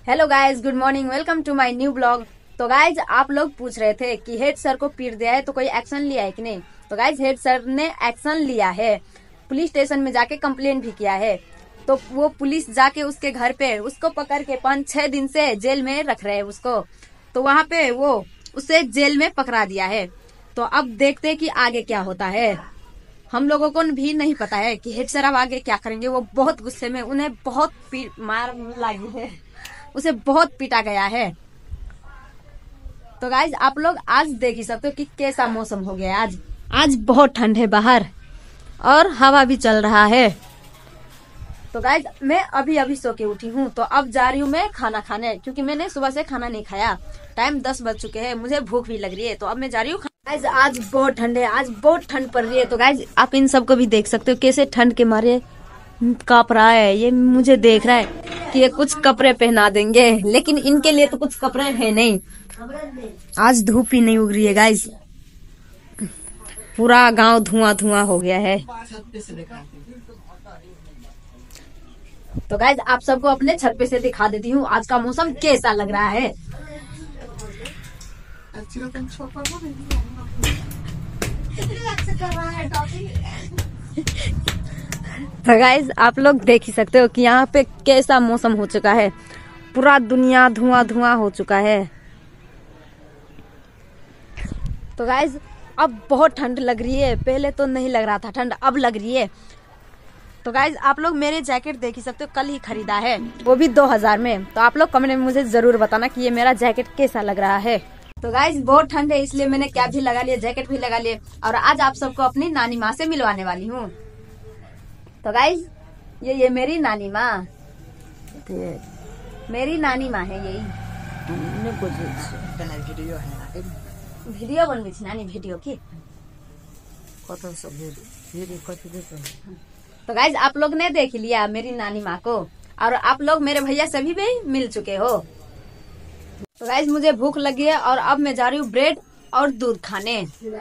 Hello guys, good morning, welcome to my new blog. तो guys आप लोग पूछ रहे थे कि हेड सर को पीट दिया है तो कोई एक्शन लिया है कि नहीं। तो गाइज हेड सर ने एक्शन लिया है, पुलिस स्टेशन में जाके कंप्लेन भी किया है। तो वो पुलिस जाके उसके घर पे उसको पकड़ के 5-6 दिन से जेल में रख रहे हैं उसको। तो वहाँ पे वो उसे जेल में पकड़ा दिया है। तो अब देखते हैं कि आगे क्या होता है। हम लोगों को भी नहीं पता है कि हेड सर अब आगे क्या करेंगे। वो बहुत गुस्से में, उन्हें बहुत मार लगी है, उसे बहुत पीटा गया है। तो गाइज आप लोग आज देख ही सकते हो कि कैसा मौसम हो गया है। आज बहुत ठंड है बाहर और हवा भी चल रहा है। तो गाइज मैं अभी सो के उठी हूँ, तो अब जा रही हूँ मैं खाना खाने, क्योंकि मैंने सुबह से खाना नहीं खाया। टाइम 10 बज चुके हैं, मुझे भूख भी लग रही है, तो अब मैं जा रही हूँ। गाइज आज बहुत ठंड है, आज बहुत ठंड पड़ रही है। तो गाइज आप इन सबको भी देख सकते हो कैसे ठंड के मारे कांप रहा है। ये मुझे देख रहा है कि ये कुछ कपड़े पहना देंगे, लेकिन इनके लिए तो कुछ कपड़े है नहीं। आज धूप ही नहीं उग रही है गाइज, पूरा गांव धुआं धुआं हो गया है। तो गाइज आप सबको अपने छत पे से दिखा देती हूँ आज का मौसम कैसा लग रहा है। तो गाइज आप लोग देख ही सकते हो कि यहाँ पे कैसा मौसम हो चुका है। पूरा दुनिया धुआं धुआं हो चुका है। तो गाइज अब बहुत ठंड लग रही है, पहले तो नहीं लग रहा था ठंड, अब लग रही है। तो गाइज आप लोग मेरे जैकेट देख ही सकते हो, कल ही खरीदा है, वो भी 2000 में। तो आप लोग कमेंट में मुझे जरूर बताना कि ये मेरा जैकेट कैसा लग रहा है। तो गाइज बहुत ठंड है, इसलिए मैंने कैप भी लगा लिया, जैकेट भी लगा लिया, और आज आप सबको अपनी नानी माँ से मिलवाने वाली हूँ। तो गाइज ये मेरी नानी माँ, मेरी नानी माँ है। यही वीडियो बनबी छी नानी, वीडियो की। तो गाइज आप लोग ने देख लिया मेरी नानी माँ को, और आप लोग मेरे भैया सभी भी मिल चुके हो। तो गाइज मुझे भूख लगी है और अब मैं जा रही हूँ ब्रेड और दूध खाने।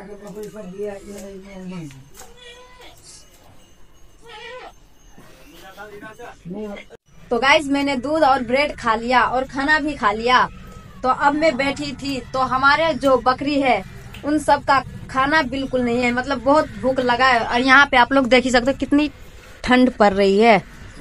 तो गाइज मैंने दूध और ब्रेड खा लिया और खाना भी खा लिया। तो अब मैं बैठी थी, तो हमारे जो बकरी है उन सब का खाना बिल्कुल नहीं है, मतलब बहुत भूख लगा है। और यहाँ पे आप लोग देख ही सकते हो कितनी ठंड पड़ रही है,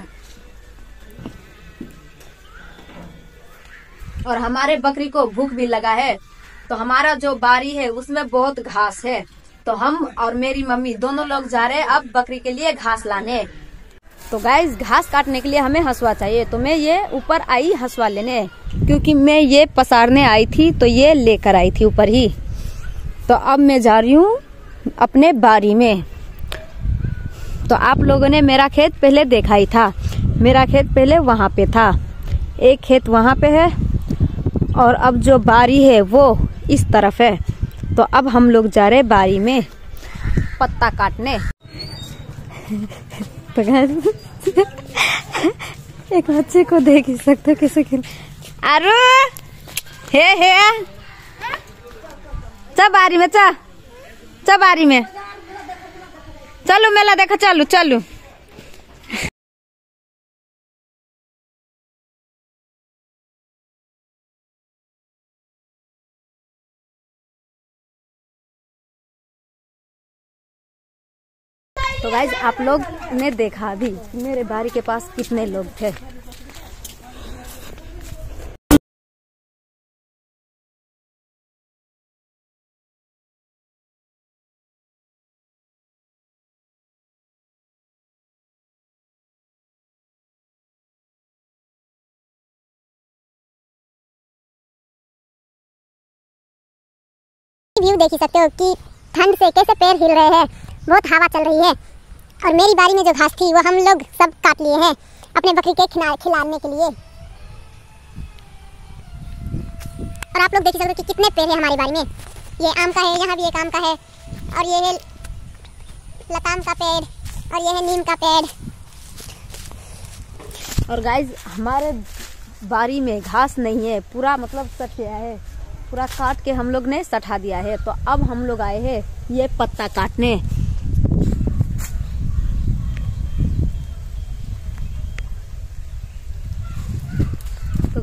और हमारे बकरी को भूख भी लगा है। तो हमारा जो बारी है उसमें बहुत घास है, तो हम और मेरी मम्मी दोनों लोग जा रहे हैं अब बकरी के लिए घास लाने। तो गाइस घास काटने के लिए हमें हंसुआ चाहिए, तो मैं ये ऊपर आई हंसुआ लेने, क्योंकि मैं ये पसारने आई थी तो ये लेकर आई थी ऊपर ही। तो अब मैं जा रही हूँ अपने बारी में। तो आप लोगों ने मेरा खेत पहले देखा ही था, मेरा खेत पहले वहाँ पे था, एक खेत वहाँ पे है, और अब जो बारी है वो इस तरफ है। तो अब हम लोग जा रहे बारी में पत्ता काटने। तो एक बच्चे को देख ही सकते हो कैसे खेल। अरे हे चा बारी में, चा बारी में चलो, मेला देखो, चलो। तो गाइज आप लोग ने देखा अभी मेरे बारी के पास कितने लोग थे। व्यू देख ही सकते हो कि ठंड से कैसे पैर हिल रहे हैं, बहुत हवा चल रही है। और मेरी बारी में जो घास थी वो हम लोग सब काट लिए हैं अपने बकरी के खिलाने के लिए। और आप लोग देख सकते हो कि कितने पेड़ हैं हमारी बारी में। ये आम का है, यहाँ भी एक आम का है, और ये है लताम का पेड़, और ये है नीम का पेड़। और गाइज हमारे बारी में घास नहीं है, पूरा मतलब सठिया है, पूरा काट के हम लोग ने सठा दिया है। तो अब हम लोग आए हैं ये पत्ता काटने।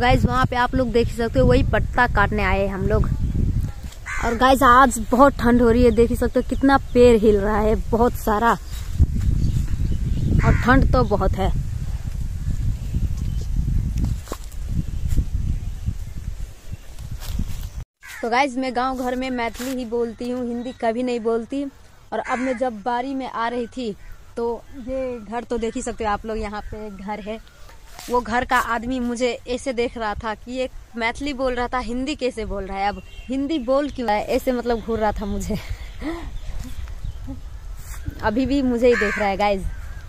गाइज वहाँ पे आप लोग देख सकते हो, वही पत्ता काटने आए हम लोग। और गाइज आज बहुत ठंड हो रही है, देख ही सकते हो कितना पेड़ हिल रहा है, बहुत सारा, और ठंड तो बहुत है। तो गाइज मैं गांव घर में मैथिली ही बोलती हूँ, हिंदी कभी नहीं बोलती। और अब मैं जब बारी में आ रही थी तो ये घर तो देख ही सकते हो आप लोग, यहाँ पे एक घर है। वो घर का आदमी मुझे ऐसे देख रहा था कि ये मैथिली बोल रहा था, हिंदी कैसे बोल रहा है, अब हिंदी बोल क्यों रहा है, ऐसे मतलब घूर रहा था मुझे। अभी भी मुझे ही देख रहा है गाइज।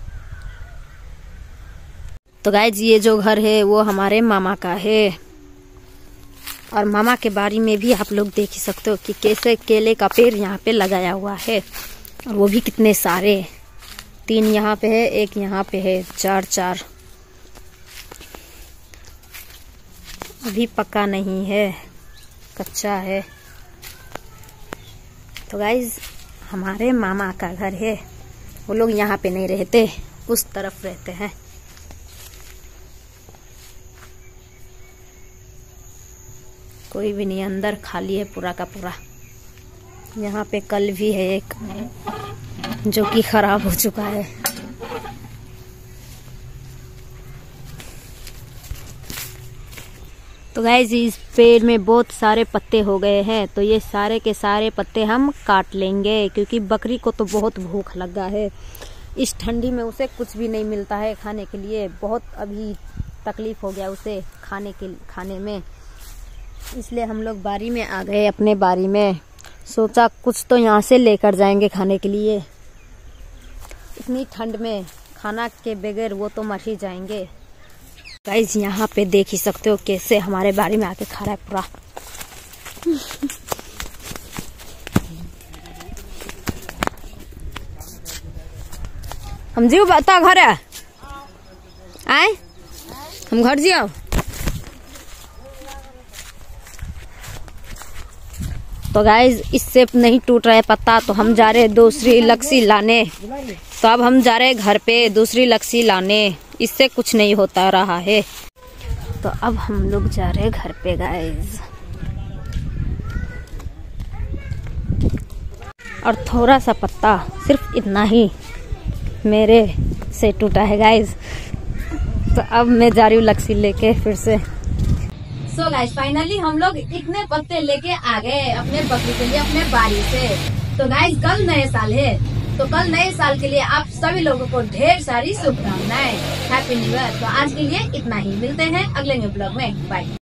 तो गाइज ये जो घर है वो हमारे मामा का है, और मामा के बारी में भी आप लोग देख ही सकते हो कि कैसे केले का पेड़ यहाँ पे लगाया हुआ है, और वो भी कितने सारे, 3 यहाँ पे है, 1 यहाँ पे है, 4 अभी पका नहीं है, कच्चा है। तो गाइज हमारे मामा का घर है, वो लोग यहाँ पे नहीं रहते, उस तरफ रहते हैं। कोई भी नहीं, अंदर खाली है पूरा का पूरा। यहाँ पे कल भी है एक जो कि खराब हो चुका है। तो गाइस इस पेड़ में बहुत सारे पत्ते हो गए हैं, तो ये सारे के सारे पत्ते हम काट लेंगे, क्योंकि बकरी को तो बहुत भूख लगा है। इस ठंडी में उसे कुछ भी नहीं मिलता है खाने के लिए, बहुत अभी तकलीफ हो गया उसे खाने में, इसलिए हम लोग बारी में आ गए। अपने बारी में सोचा कुछ तो यहाँ से लेकर जाएंगे खाने के लिए, इतनी ठंड में खाना के बगैर वो तो मर ही जाएंगे। गाइस यहाँ पे देख ही सकते हो कैसे हमारे बारी में आके खड़ा है पूरा। हम जीव बता घर है आए, हम घर जियो। तो गाइज इससे नहीं टूट रहा है पत्ता, तो हम जा रहे हैं दूसरी लकड़ी लाने। तो अब हम जा रहे हैं घर पे दूसरी लकड़ी लाने, इससे कुछ नहीं होता रहा है। तो अब हम लोग जा रहे हैं घर पे गाइज। और थोड़ा सा पत्ता, सिर्फ इतना ही मेरे से टूटा है गाइज। तो अब मैं जा रही हूँ लकड़ी लेके फिर से। सो गाइस फाइनली हम लोग इतने पत्ते लेके आ गए अपने बकरी के लिए अपने बारी से। तो गाइस कल नए साल है, तो कल नए साल के लिए आप सभी लोगों को ढेर सारी शुभकामनाएं, हैप्पी न्यू ईयर। तो आज के लिए इतना ही, मिलते हैं अगले न्यू ब्लॉग में, बाय।